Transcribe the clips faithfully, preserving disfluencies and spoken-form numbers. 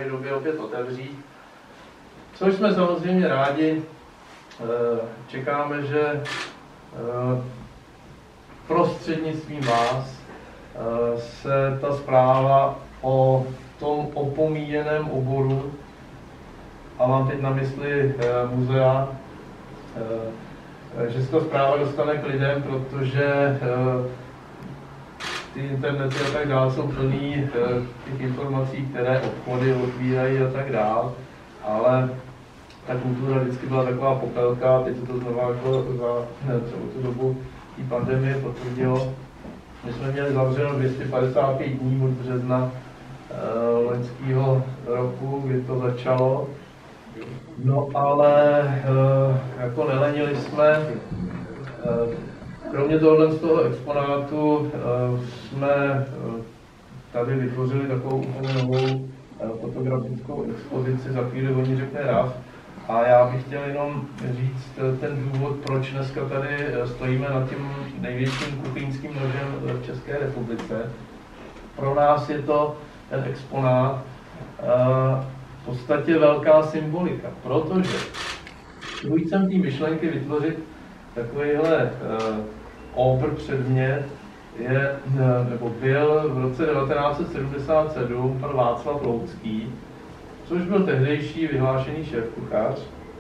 dohledné době opět otevřít. Což jsme samozřejmě rádi. Čekáme, že prostřednictvím vás se ta zpráva o tom opomíjeném oboru, a mám teď na mysli muzea, že se ta zpráva dostane k lidem, protože ty internety a tak dále jsou plný těch informací, které obchody otvírají a tak dále, ale ta kultura vždycky byla taková popelka, teď se to znovu jako za celou tu dobu té pandemie potvrdilo. My jsme měli zavřeno dvě stě padesát pět dní od března uh, loňského roku, kdy to začalo. No ale uh, jako nelenili jsme. Uh, kromě tohohle z toho exponátu uh, jsme uh, tady vytvořili takovou úplně novou uh, fotografickou expozici, za chvíli o ní řekne Raf. A já bych chtěl jenom říct ten důvod, proč dneska tady stojíme nad tím největším kuchyňským nožem v České republice. Pro nás je to ten exponát v podstatě velká symbolika, protože tvůrcem té myšlenky vytvořit takovýhle obr předmět je, nebo byl v roce devatenáct set sedmdesát sedm pan Václav Loucký, což byl tehdejší vyhlášený šéfkuchař,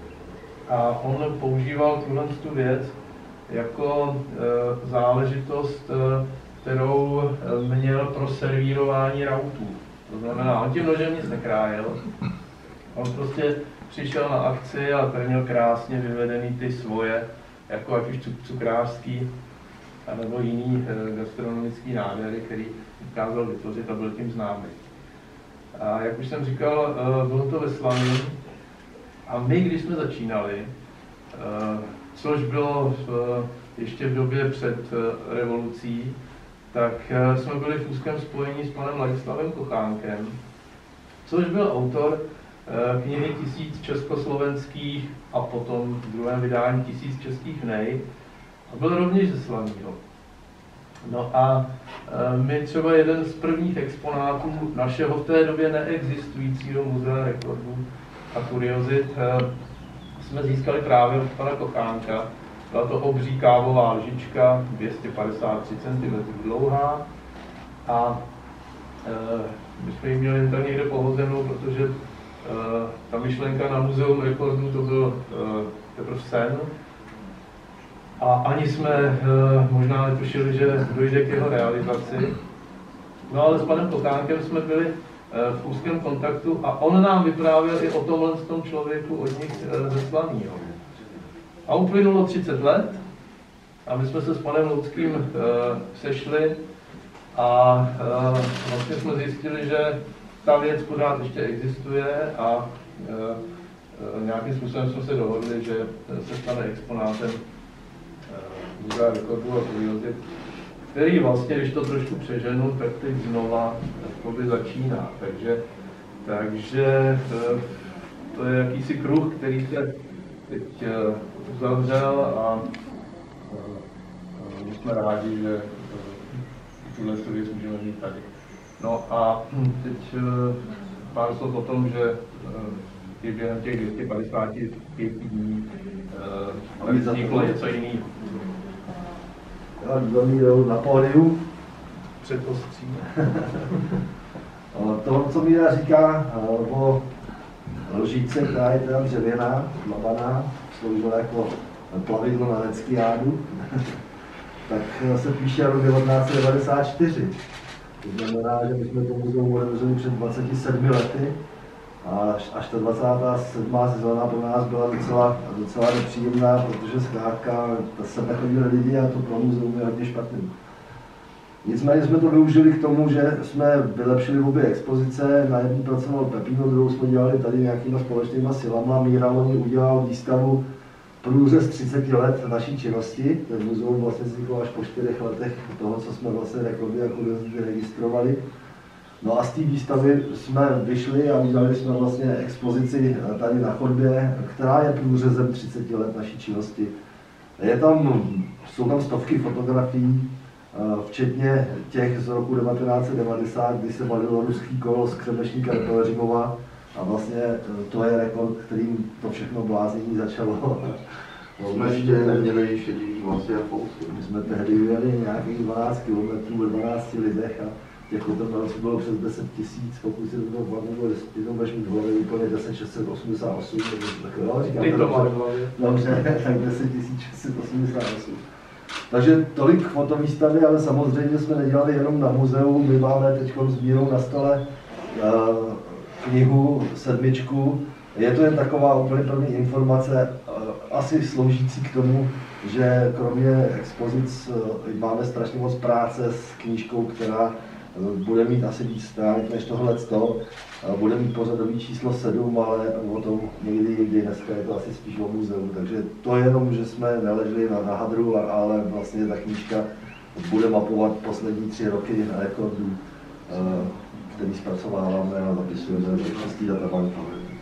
a on používal tuhle tu věc jako e, záležitost, e, kterou e, měl pro servírování rautů. To znamená, on tím nožem nic nekrájel, on prostě přišel na akci a tady měl krásně vyvedený ty svoje, jako ať už cukrářský, nebo jiný e, gastronomický nádhery, který dokázal vytvořit a byl tím známý. A jak už jsem říkal, bylo to ve Slaný a my, když jsme začínali, což bylo ještě v době před revolucí, tak jsme byli v úzkém spojení s panem Ladislavem Kochánkem, což byl autor knihy Tisíc československých a potom v druhém vydání Tisíc českých nej a byl rovněž ze Slaného. No a my třeba jeden z prvních exponátů našeho v té době neexistujícího muzea rekordů a kuriozit jsme získali právě od pana Kochánka. Byla to obří kávová lžička, dvě stě padesát tři centimetrů dlouhá, a my jsme ji měli tady někde pohozenou, protože ta myšlenka na muzeum rekordů to byl teprve sen. A ani jsme e, možná netušili, že dojde k jeho realizaci. No ale s panem Kochánkem jsme byli e, v úzkém kontaktu a on nám vyprávěl i o tomhle tom člověku od nich e, ze Slaného. A uplynulo třicet let a my jsme se s panem Louckým e, sešli a e, vlastně jsme zjistili, že ta věc pořád ještě existuje a e, e, nějakým způsobem jsme se dohodli, že se stane exponátem muzea rekordů a kuriozit, který vlastně, když to trošku přeženu, tak teď znova jakoby začíná. Takže, takže to je jakýsi kruh, který se teď uzavřel a my jsme rádi, že tuhle věc můžeme mít tady. No a teď pár slov o tom, že i během těch dvě stě padesát pět dní ale vzniklo něco jiného. Domíru na pódiu. Před ostří. To, co Míra říká o lžíce, která je teda dřevěná, dlabaná, sloužila jako plavidlo na Leskiádu, tak se píše rok devatenáct set devadesát čtyři. To znamená, že my jsme to muzeum otevřeli před dvaceti sedmi lety a až ta dvacátá sedmá sezóna pro nás byla docela, docela nepříjemná, protože zkrátka se nechodili lidi a to pro muzeum je hodně špatný. Nicméně jsme to využili k tomu, že jsme vylepšili obě expozice, na jednu pracoval Pepino, druhou jsme dělali tady nějakýma společnýma silama. Míra loni udělal výstavu průřez třiceti let naší činnosti. Ten muzeum vlastně vzniklo až po čtyřech letech toho, co jsme vlastně rekordy jako registrovali. No a z té výstavy jsme vyšli a udělali jsme vlastně expozici tady na chodbě, která je průřezem třiceti let naší činnosti. Je tam, jsou tam stovky fotografií, včetně těch z roku devatenáct set devadesát, kdy se valilo ruský kolo z Křemešníka do Pelhřimova. A vlastně to je rekord, kterým to všechno blázení začalo. Jsme ještě neměli šedivý vlasy a fousy. My jsme tehdy jeli nějakých dvanáct kilometrů ve dvanácti lidech a těch utrpělců bylo přes deset tisíc, pokud si to bylo, jestli to budeš mít v hlavě úplně deset tisíc šest set osmdesát osm, nebo říkám, to máš v hlavě. Dobře, tak deset tisíc šest set osmdesát osm. Takže tolik fotovýstavy, ale samozřejmě jsme nedělali jenom na muzeu, my máme teď sbírou na stole uh, knihu sedmičku. Je to jen taková úplně první informace, asi sloužící k tomu, že kromě expozic máme strašně moc práce s knížkou, která bude mít asi víc stránek než tohleto. Bude mít pořadový číslo sedm, ale o tom někdy, někdy dneska je to asi spíš o muzeu. Takže to je jenom, že jsme neleželi na, na hadru, ale vlastně ta knížka bude mapovat poslední tři roky rekordů, který zpracováváme a zapisujeme do čistý databanky.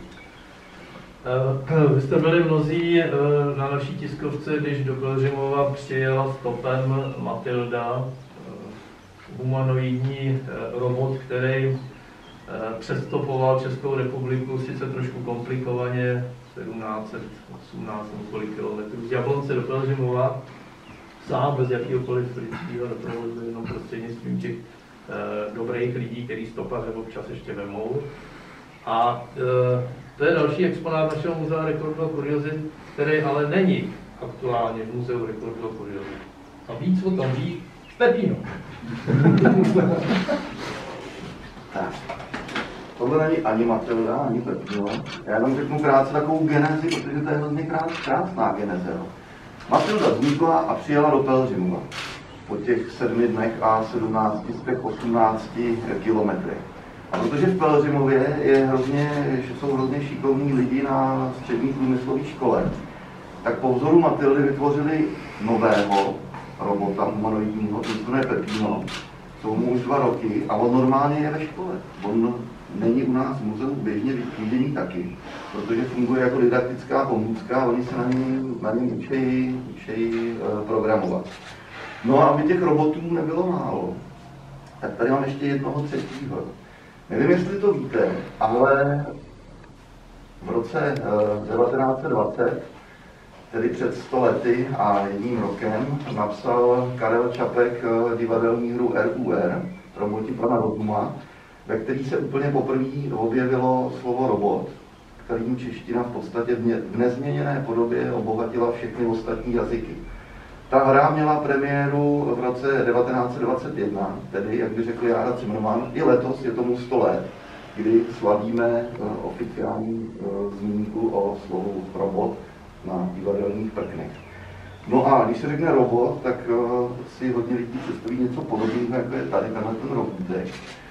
Vy jste byli mnozí na naší tiskovce, když do Pelhřimova přijela stopem Matilda, humanoidní robot, který přestopoval Českou republiku sice trošku komplikovaně, sedmnáct set osmnáct nebo kolik kilometrů, z Jablonce do Pelhřimova, sám bez jakýhokoliv lidského doprovodu, jenom prostřednictvím těch dobrých lidí, který stopaře občas ještě vemou. A to je další exponát našeho muzea Rekordu a kuriozit, který ale není aktuálně v muzeu Rekordu a kuriozit. A víc o tom ví Pepíno. Tak. Tohle není ani Matilda, ani Pepíno. Já jenom řeknu krátce takovou genezi, protože to je hrozně krásná geneze. Matilda vznikla a přijela do Pelhřimova po těch sedmi dnech a sedmnácti z těch osmnácti kilometrech. A protože v Pelhřimově je hrozně, že jsou hrozně šikovní lidi na střední průmyslové škole, tak po vzoru Matildy vytvořili nového robota humanoidního, to je Pepíno. Jsou mu už dva roky a on normálně je ve škole. On není u nás v muzeu běžně viděný taky, protože funguje jako didaktická pomůcka a oni se na něm, na něm učejí, učejí uh, programovat. No a aby těch robotů nebylo málo, tak tady mám ještě jednoho třetího. Nevím, jestli to víte, ale v roce devatenáct set dvacet, tedy před sto lety a jedním rokem, napsal Karel Čapek divadelní hru R U R, Roboti pana Rozuma, ve který se úplně poprvé objevilo slovo robot, kterým čeština v podstatě v nezměněné podobě obohatila všechny ostatní jazyky. Ta hra měla premiéru v roce devatenáct set dvacet jedna, tedy, jak by řekl Jára Cimrman, i letos je tomu sto let, kdy slavíme oficiální zmínku o slovu robot na divadelních prknech. No a když se řekne robot, tak si hodně lidí představí něco podobného, jako je tady tenhle ten robůtek.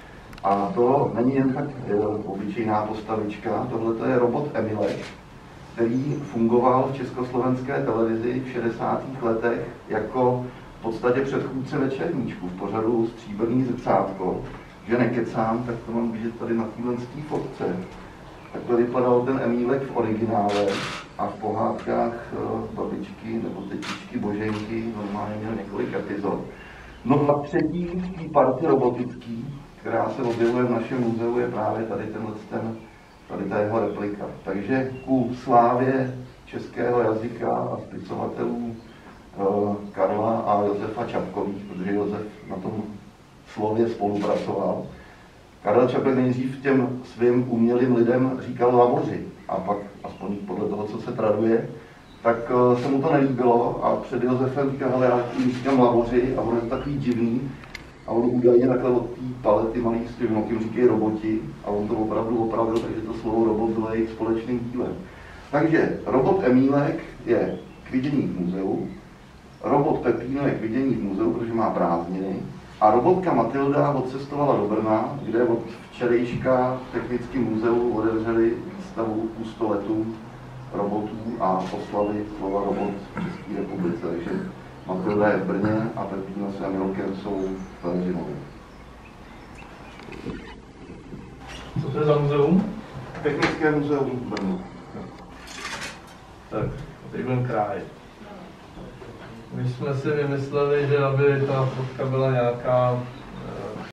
A to není jen tak obyčejná postavička, tohle je robot Emilek, který fungoval v československé televizi v šedesátých letech jako v podstatě předchůdce Večerníčku v pořadu Stříbrný zrcátko. Že nekecám, tak to mám vidět tady na téhle fotce. Takhle vypadal ten Emílek v originále a v pohádkách babičky nebo tetičky Boženky normálně měl několik epizod. No a třetí v té party robotický, která se objevuje v našem muzeu, je právě tady tenhle ten tady ta jeho replika. Takže ku slávě českého jazyka a spisovatelů uh, Karla a Josefa Čapkových, protože Josef na tom slově spolupracoval. Karel Čapek nejdřív těm svým umělým lidem říkal lavoři a pak, aspoň podle toho, co se traduje, tak uh, se mu to nelíbilo a před Josefem říkal, ale já jim říkám lavoři a on je to takový divný. A on údajně takhle od té palety malých s tím okým říkají roboti a on to opravdu opravil, takže to slovo robot bylo jejich společným dílem. Takže robot Emílek je k vidění v muzeu, robot Pepíno je k vidění v muzeu, protože má prázdniny, a robotka Matilda odcestovala do Brna, kde od včerejška v Technickém muzeu otevřeli výstavu u sto letů robotů a oslavy slova robot v České republice. Takže Matilda je v Brně a Pepíno s Emilkem jsou v Pelhřimově. Co to je za muzeum? Technické muzeum v Brně. Tak, teď byl kraj. My jsme si vymysleli, že aby ta fotka byla nějaká